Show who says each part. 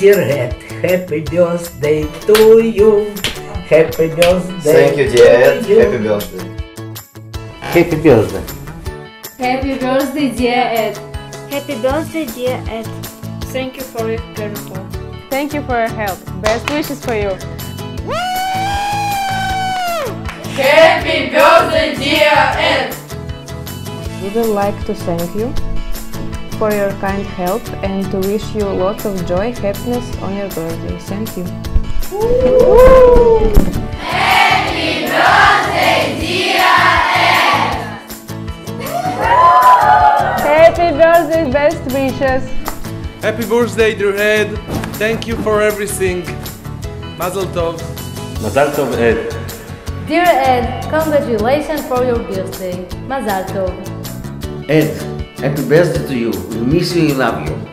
Speaker 1: dear Ed, happy birthday to you. Happy birthday.
Speaker 2: Thank you, dear Ed.
Speaker 1: to you.
Speaker 2: Happy birthday.
Speaker 1: Happy birthday.
Speaker 3: Happy birthday, dear Ed.
Speaker 4: Happy birthday, dear Ed.
Speaker 5: Thank you for your care.
Speaker 6: Thank you for your help. Best wishes for you.
Speaker 3: Happy birthday, dear Ed.
Speaker 6: We would like to thank you for your kind help and to wish you lots of joy, happiness on your birthday. Thank you.
Speaker 3: Happy birthday, dear Ed.
Speaker 6: Happy birthday, best wishes.
Speaker 7: Happy birthday, dear Ed. Thank you for everything. Mazel tov.
Speaker 8: Mazal tov, Ed.
Speaker 3: Dear Ed, congratulations for your birthday. Mazal tov.
Speaker 1: Ed, happy birthday to you. We miss you and love you.